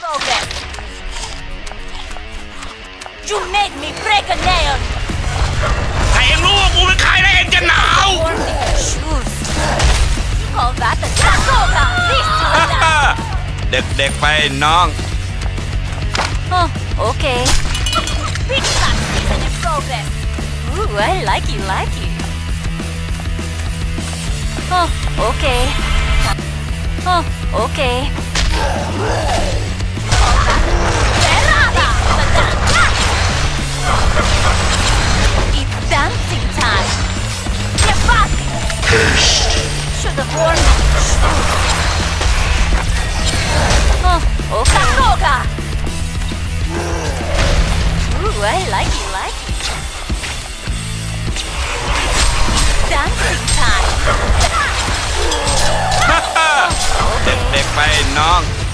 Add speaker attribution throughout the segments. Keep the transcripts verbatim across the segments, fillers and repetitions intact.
Speaker 1: progress. You made me break a nail.
Speaker 2: ถ้าเองรู้ว่ากูเป็นใครแล้วเองจะหนาว
Speaker 1: Shoes. You call that a Sakoga? This is a dance.
Speaker 3: เด็กๆไปน้อง
Speaker 1: Oh, okay. Big class season in progress. Ooh, I like it, like it. Oh, okay. Oh, okay. It's dancing time. Get back! Should have worn it. Oh, okay. Sakoga! Ooh, I like it, like it. Dancing time.
Speaker 3: เด็กๆไปน้อง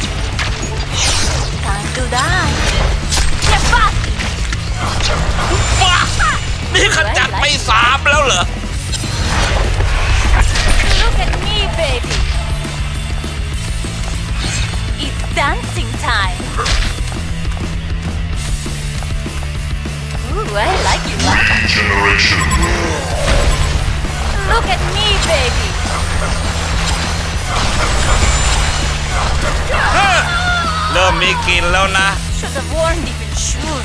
Speaker 1: Time to die. Get back!
Speaker 2: ว้านี่ขจัดไปสามแล้วเหรอ
Speaker 1: Look at me, baby. It's dancing time. Ooh, I like it, like it.
Speaker 4: Generation.
Speaker 1: Look at me, baby.
Speaker 3: เริ่มมีกลิ่นแล้วนะ
Speaker 1: Should have worn different shoes.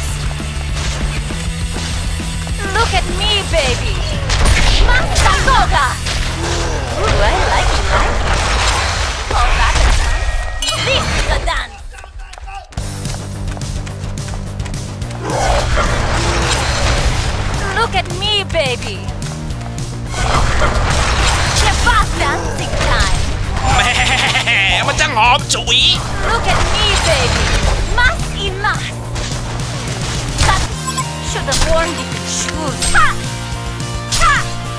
Speaker 1: Look at me, baby. Sakoga. Ooh, I like it, like it. Oh, that's a dance. This is a dance. Look at me, baby. Get back, dancing time.
Speaker 2: แหมมันจะหอมฉุย
Speaker 1: Look at me, baby. Mas in mas. That should have worn different shoes. Ha! Ha!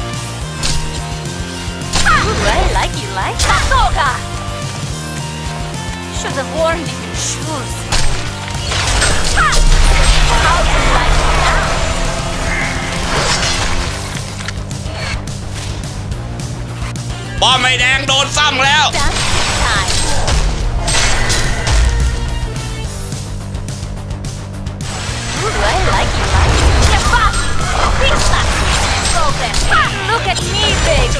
Speaker 1: Ha! Ooh, I like it, like it. Sakoga. Should have worn different shoes. Ha! How do you like it now?
Speaker 2: บอมไม่แดงโดนซ้ำแล้ว
Speaker 1: Dancing time. Ooh, I like it, like it. Get back! Big slap in progress. Ha! Look at me, baby.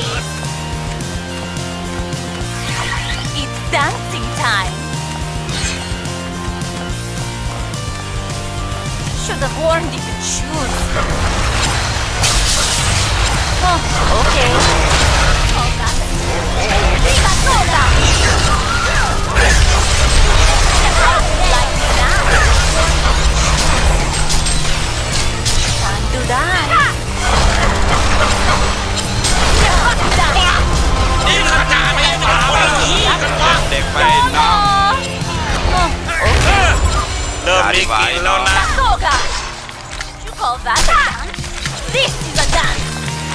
Speaker 1: It's dancing time. Should have worn different shoes. Oh, okay. Oh, that's it. Sakoga! How do you like me now? Time to die. Die.
Speaker 2: นี่ขนาดไม่เปล่าแล้วเหรอ
Speaker 3: เด็กๆไปน้อง
Speaker 1: Oh, okay.
Speaker 3: เริ่มมีกลิ่นแล้วนะ
Speaker 1: Sakoga! You call that a dance? This is a dance.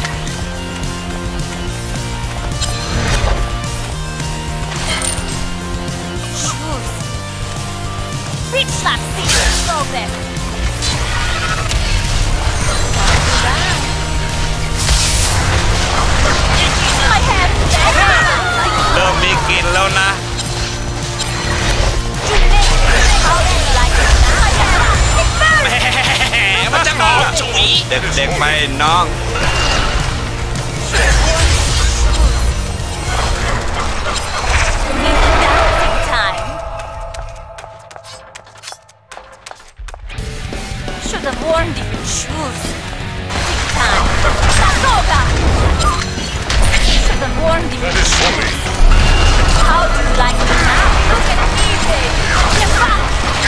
Speaker 1: Shoes. Big slap season progress. My hair is dead.
Speaker 3: เริ่มมีกลิ่นแล้วนะ
Speaker 1: How do you like it now? My hair is
Speaker 2: แห
Speaker 1: burning.
Speaker 2: มมันจะหอมฉุย
Speaker 3: เด็กๆไปน้อง
Speaker 1: It's dancing time. Should have worn different shoes. Dancing time. Sakoga! Should have worn different shoes. How do you like it now? Look at me, baby. Get back!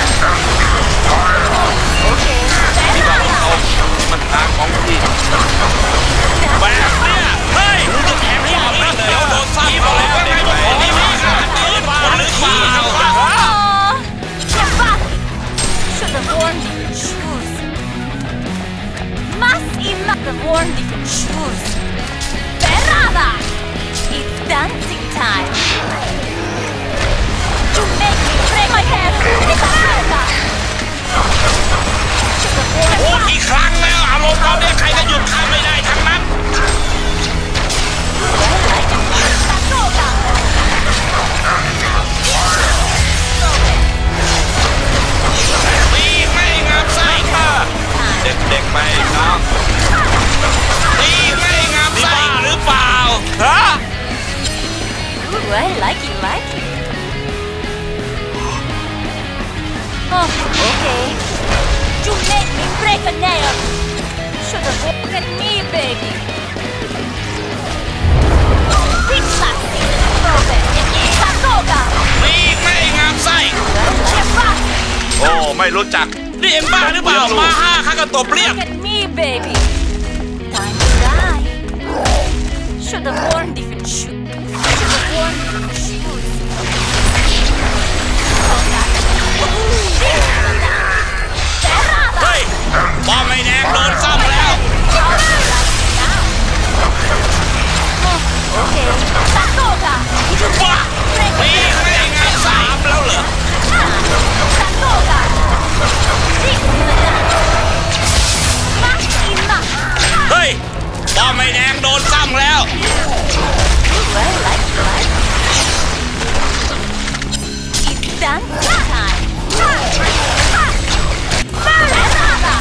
Speaker 1: Okay.
Speaker 3: ที่ว่าเราเอามันทางของพี่รู้จัก
Speaker 2: นี่เอ็งบ้าหรือเปล่ามาห้าข้าก็ตบเรียบ
Speaker 1: Look at me, baby. Time to die. Should have worn different shoes. Should have worn different shoes. Oh, God. This is the time. Terrada.
Speaker 2: เฮ้ยบอมไอ้แดงโดนซ้ำแล้ว
Speaker 1: How do you like me now? Oh, okay. Sakoga.
Speaker 2: ว้าปีกไม่ได้ไงสามแล้วเหรอ
Speaker 1: Sakoga. This is the time. Not enough.
Speaker 2: เฮ้ยบอมไอ้แดงโดนซ้ำแล้ว
Speaker 1: Well, like you like. It's dancing time. Terrada.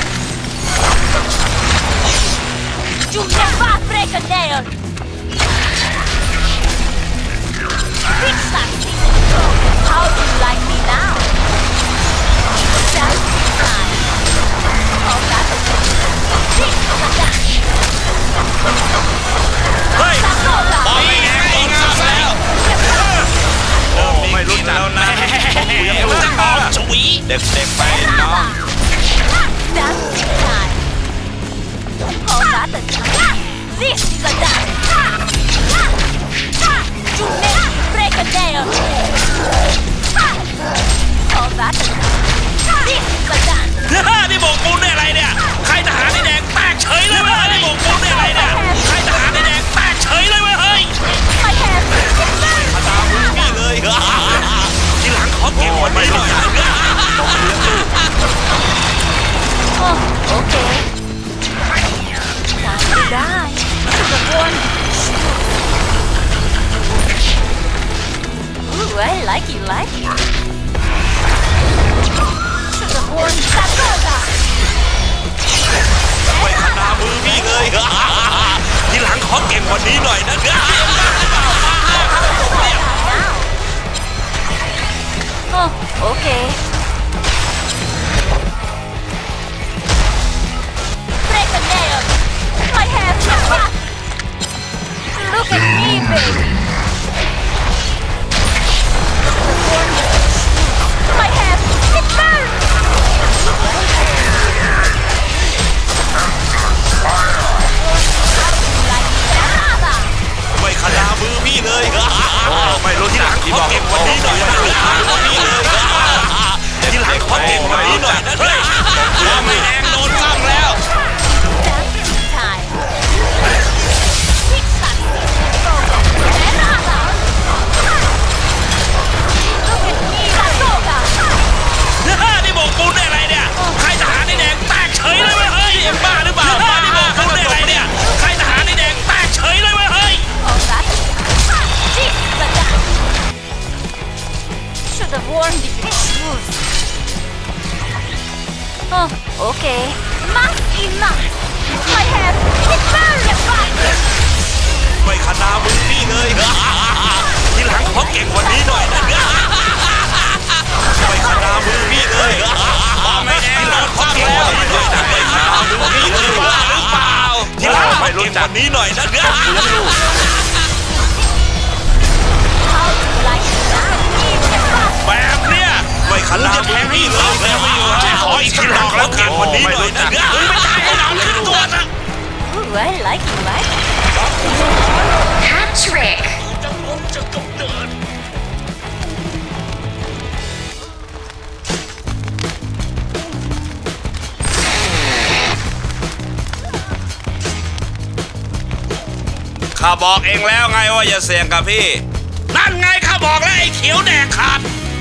Speaker 1: You never break a nail. Fix that thing. How do you like me now? Dancing time. Oh, that's a This is a dance.
Speaker 2: เฮ้ยบอมไอ้แดงโดนซ้ำแล้ว
Speaker 3: เริ่มมีกินแล้วนะ
Speaker 2: จะออกฉุย
Speaker 3: เด็กๆไปน้อง
Speaker 1: Dancing time. Oh, that's a time. This is a dance. You make me break a nail. Oh, that's a time. This is a dance.
Speaker 2: นี่โบกปูนได้อะไรเนี่ย ใครทหารไอ้แดงแตกเฉยเลยเว้ยนี่โบกปูนได้อะไรเนี่ย ใครทหารไอ้แดงแตกเฉยเลยเว้ยเฮ้ย
Speaker 1: My hand.
Speaker 2: ตามมึงนี่เลยทีหลังขอเก็บหมดไปหน่อย
Speaker 1: Oh, okay. Time to die. To the one. Ooh, I like it, like it. To the one. Sakoga.
Speaker 2: ไม่ขนามือพี่เลยทีหลังขอเก็บกว่านี้หน่อยนะ
Speaker 1: Oh, okay. Break a nail. My hair is hot. Look at me, baby. My hair, it burns. Like Terrada.
Speaker 2: ไม่ขนามือพี่เลยไม่รู้ทีหลังขอเก็บกว่านี้หน่อยนะทีหลังขอเก็บกว่านี้หน่อยนะเฮ้ยว่าไม่แดงโดนซ้ำแล้ว
Speaker 1: Dancing time. Fix that. Terrada. Look at me, Sakoga.
Speaker 2: นี่โบกปูนได้อะไรเนี่ยใครทหารไอ้แดงแตกเฉยเลยเว้ยเฮ้ยเอ็งบ้าหรือเปล่านี่โบกปูนได้อะไรเนี่ยใครทหารไอ้แดงแตกเฉยเลยเว้ยเฮ้ย
Speaker 1: Oh, that's this is the dance. Should have worn different shoes. Oh, okay. Not enough. My hair, it burns.
Speaker 2: ไม่ขนามือพี่เลยทีหลังขอเก่งกว่านี้หน่อยนะไม่ขนามือพี่เลยไม่แดงโดนซ้ำแล้วไม่ขนามือพี่เลยบ้าหรือเปล่าทีหลังขอเก่งกว่านี้หน่อยนะ
Speaker 1: How do you like it now?
Speaker 2: แบบเนี้ยไม่ขนามือพี่เลยขออีกทีหลังขอเก่งกว่านี้หน่อยนะไม่ได้ให้น้องขึ้นตัวนะ
Speaker 1: Ooh, I like it, like it.
Speaker 4: Patrick.
Speaker 2: จะงงจะกำเนิด
Speaker 3: ข้าบอกเองแล้วไงว่าอย่าเสี่ยงกับพี่
Speaker 2: นั่นไงข้าบอกแล้วไอ้เขียวแดงขาด